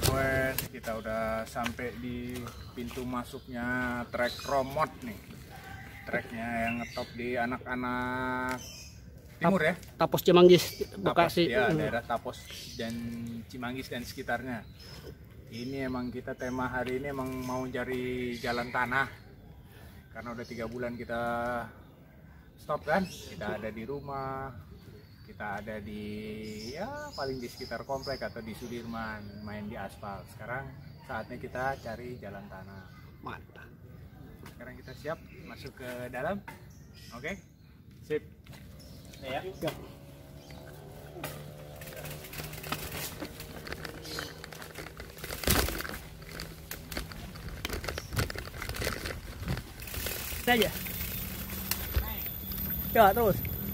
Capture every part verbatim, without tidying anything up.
Wes, kita udah sampai di pintu masuknya trek Romot nih. Treknya yang ngetop di anak-anak timur ya. Tapos Cimanggis, Tapos, Bekasi. ya, daerah Tapos dan Cimanggis dan sekitarnya. Ini emang kita tema hari ini emang mau cari jalan tanah. Karena udah tiga bulan kita stop kan. Kita ada di rumah, kita ada di ya paling di sekitar komplek atau di Sudirman main di aspal. Sekarang saatnya kita cari jalan tanah. Mantap. Sekarang kita siap masuk ke dalam. Oke, sip. Ya. Ya. Aja. Ya terus.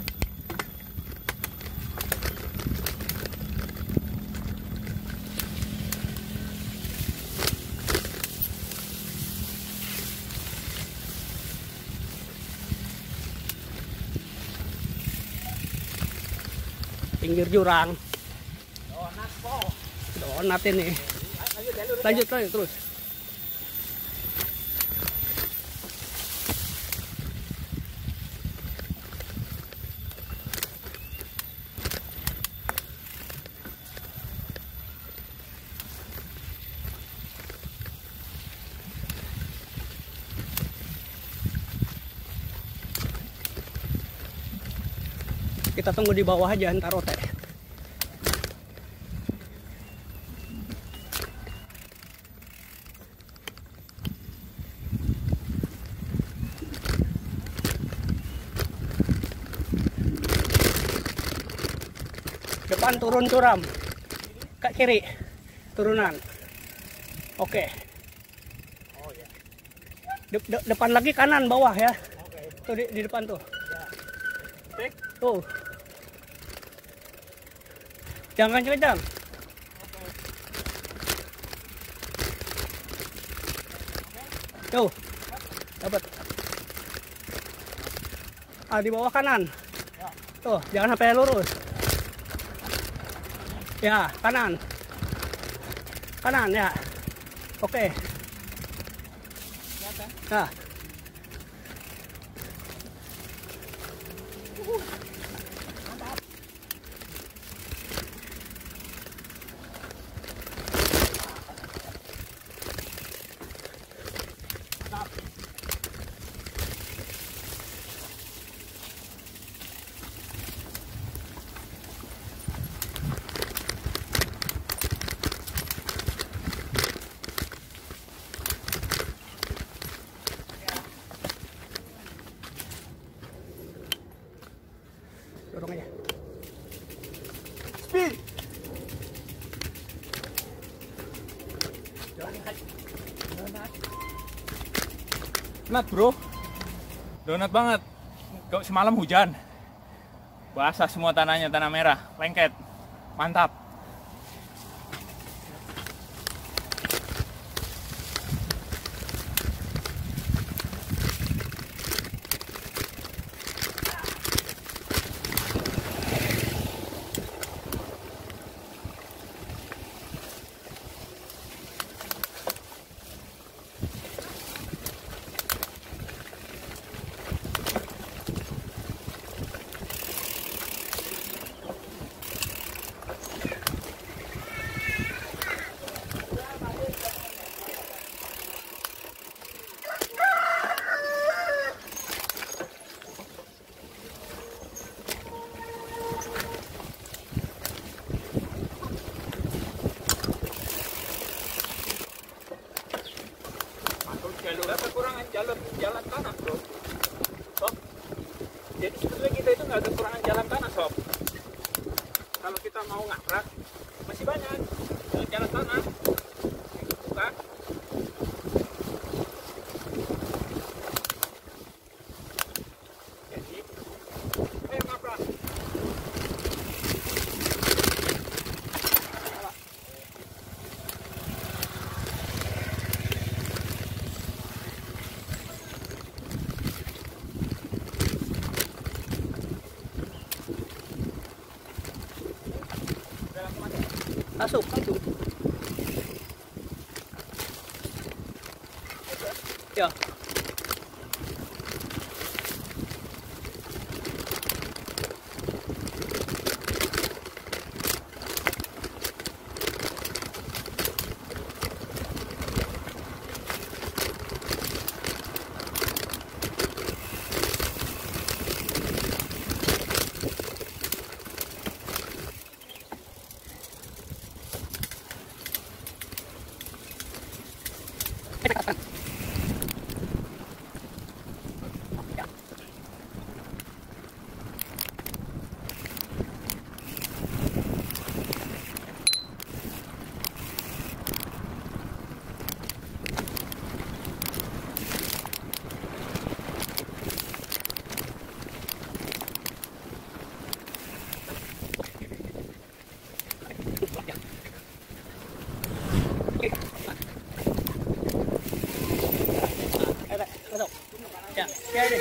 Pinggir jurang. Donat po. Donat ini. Lanjut lanjut terus. Kita tunggu di bawah aja ntar otek. Depan turun curam. Ke kiri. Turunan. Oke. Oh ya. De de depan lagi kanan bawah ya. Oke. Tuh di, di depan tuh. Cek. Tuh. Jangan kencang. Tuh. Dapat. Ah di bawah kanan. Tuh, jangan sampai lurus. Ya, kanan. Kanan ya. Oke. Nah. Dorong aja. Speed. Donat bro. Donat banget. Kok semalam hujan. Basah semua tanahnya, tanah merah, lengket. Mantap. Jalurnya kekurangan jalan jalan tanah bro. Sob. Jadi sebetulnya kita itu nggak ada kekurangan jalan tanah sob. Kalau kita mau ngaprak masih banyak jalan tanah. Bukan? Jadi, eh ngaprak. Masuk, masuk. Ya. Masuk. Ya, ya deh.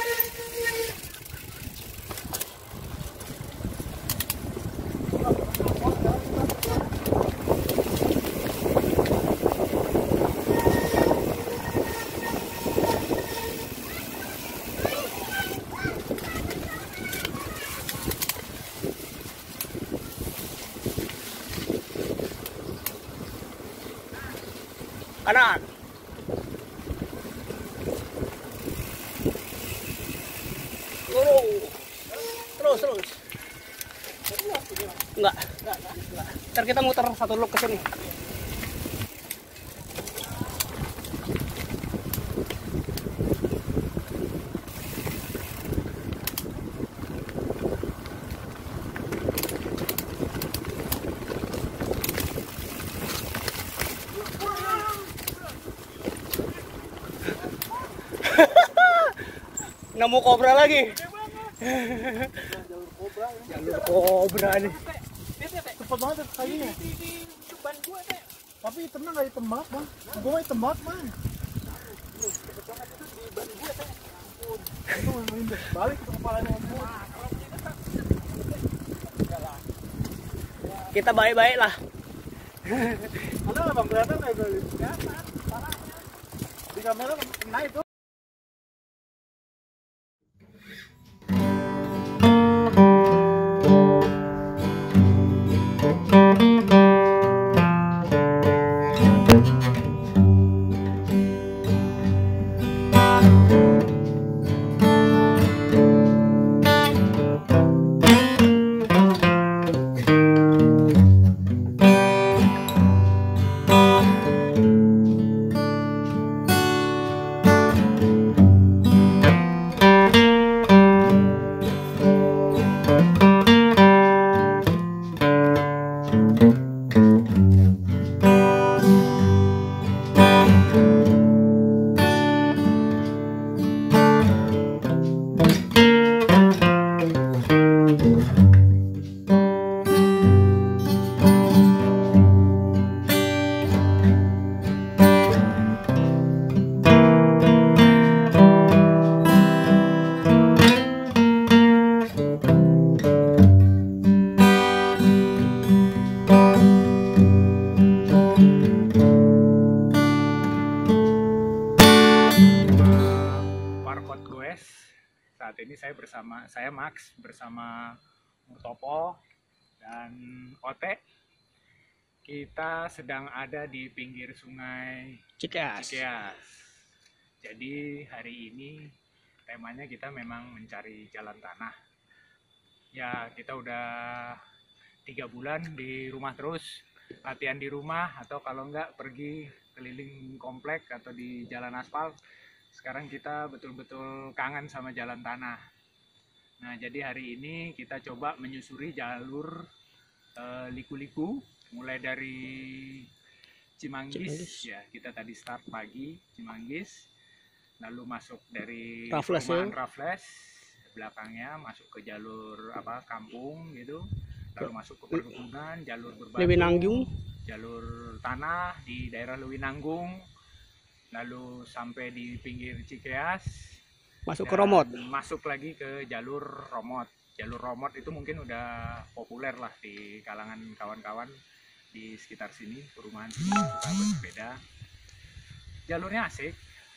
Kanan. Terus, terus. Enggak. Ntar kita muter satu loop ke sini. Nemu kobra lagi. Jalur kobra nih. Cepet banget kayunya. Tapi tenang gak hitam banget bang. Gue hitam banget bang. Itu main balik ke kepalanya. Kita baik-baik lah. Ada nggak bang kelihatan nggak itu? Di kamera kena itu. Saat ini saya bersama saya Max bersama Murtopo dan Ote. Kita sedang ada di pinggir sungai Cikeas. Cikeas. Jadi hari ini temanya kita memang mencari jalan tanah. Ya, kita udah tiga bulan di rumah terus, latihan di rumah atau kalau enggak pergi keliling komplek atau di jalan aspal. Sekarang kita betul-betul kangen sama jalan tanah. Nah, jadi hari ini kita coba menyusuri jalur eh, liku-liku, mulai dari Cimanggis, Cimanggis. ya kita tadi start pagi Cimanggis, lalu masuk dari Raffles, perumahan ya. Raffles, belakangnya masuk ke jalur apa kampung gitu, lalu masuk ke perkebunan, jalur berbatu, Lewinanggung, jalur tanah di daerah Lewinanggung, lalu sampai di pinggir Cikeas, masuk dan ke Romot. masuk lagi ke jalur Romot. Jalur Romot itu mungkin udah populer lah di kalangan kawan-kawan di sekitar sini, perumahan sini suka bersepeda. Jalurnya asik,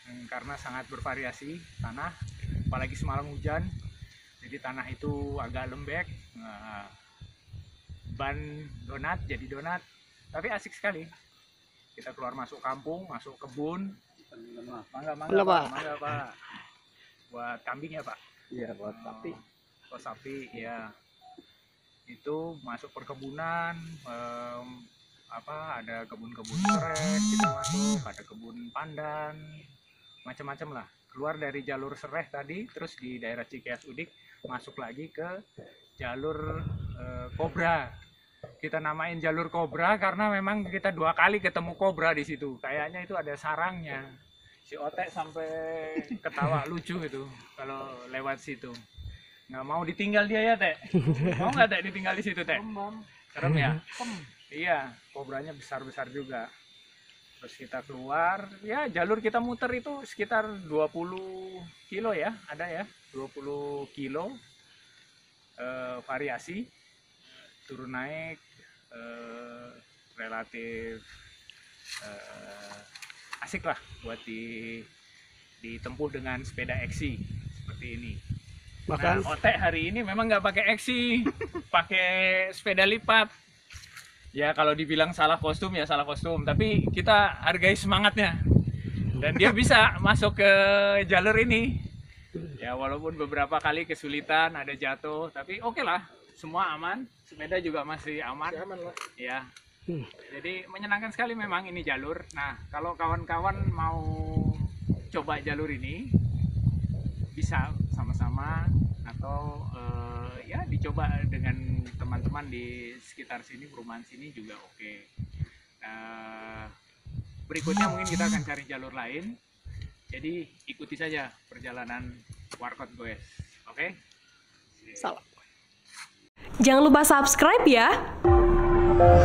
hmm, karena sangat bervariasi tanah, apalagi semalam hujan, jadi tanah itu agak lembek. Nah, ban donat jadi donat, tapi asik sekali. Kita keluar masuk kampung, masuk kebun. Mangga, mangga, Mangga, Pak. Pak. Mangga, Pak. Buat kambing ya, Pak? Iya, buat sapi. Oh, sapi, ya. Itu masuk perkebunan, em, apa ada kebun-kebun serai kita masuk, ada kebun pandan, macam-macam lah. Keluar dari jalur serai tadi, terus di daerah Cikeas Udik masuk lagi ke jalur eh, kobra. Kita namain jalur kobra karena memang kita dua kali ketemu kobra di situ. Kayaknya itu ada sarangnya. Si Otek sampai ketawa lucu itu kalau lewat situ. Nggak mau ditinggal dia ya, Teh? Mau nggak, Teh, ditinggal di situ, Teh? Serem ya? Iya, kobranya besar-besar juga. Terus kita keluar, ya jalur kita muter itu sekitar dua puluh kilo ya, ada ya, dua puluh kilo eh, variasi, turun naik, eh, relatif eh, asik lah buat di, ditempuh dengan sepeda X C seperti ini. Bahkan Nah, Otek hari ini memang nggak pakai X C, pakai sepeda lipat. Ya kalau dibilang salah kostum ya salah kostum, tapi kita hargai semangatnya. Dan dia bisa masuk ke jalur ini. Ya walaupun beberapa kali kesulitan, ada jatuh, tapi oke lah, semua aman. Sepeda juga masih aman. Masih aman lah. Ya. Hmm. Jadi menyenangkan sekali memang ini jalur. Nah kalau kawan-kawan mau coba jalur ini, bisa sama-sama atau uh, ya dicoba dengan teman-teman di sekitar sini, perumahan sini juga oke. Uh, berikutnya mungkin kita akan cari jalur lain. Jadi ikuti saja perjalanan Warkot Goes. Oke? salah. Jangan lupa subscribe ya.